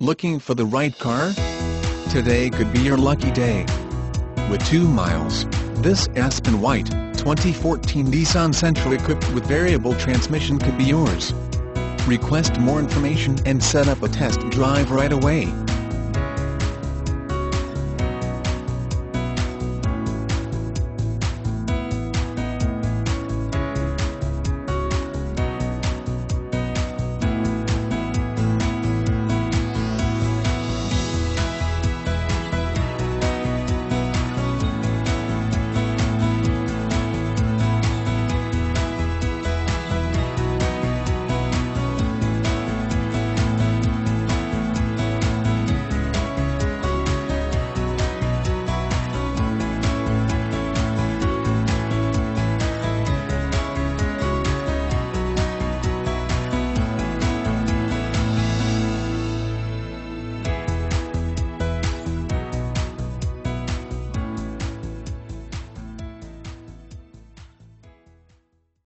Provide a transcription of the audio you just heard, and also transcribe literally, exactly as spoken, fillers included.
Looking for the right car? Today could be your lucky day. With two miles, this Aspen White, twenty fourteen Nissan Sentra equipped with variable transmission could be yours. Request more information and set up a test drive right away.